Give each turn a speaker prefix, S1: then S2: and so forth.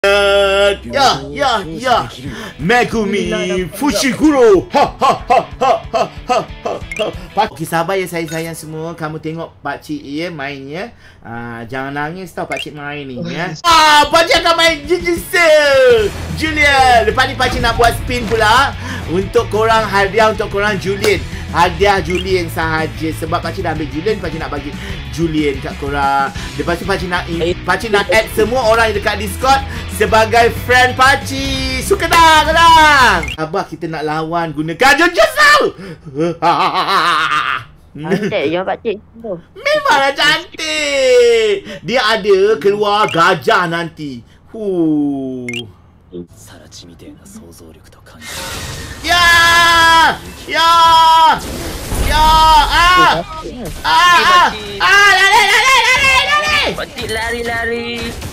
S1: Ya. Megumi Fushiguro. Okey, sahabat yang saya sayang semua, kamu tengok pakcik ya main ya. Jangan nangis tau pakcik main ni ya. Pakcik akan main Jujutsu Julian. Lepas ni pakcik nak buat spin pula untuk korang, hadiah untuk korang Julian. Hadiah Julian sahaja. Sebab pakcik dah ambil Julian, pakcik nak bagi Julian kat korang. Lepas tu pakcik nak add semua orang yang dekat Discord sebagai friend pakcik. Suka tak korang? Abah, kita nak lawan gunakan Jujutsu.
S2: Cantik je pakcik.
S1: Memanglah cantik. Dia ada keluar gajah nanti. Lari.
S2: Pakcik lari.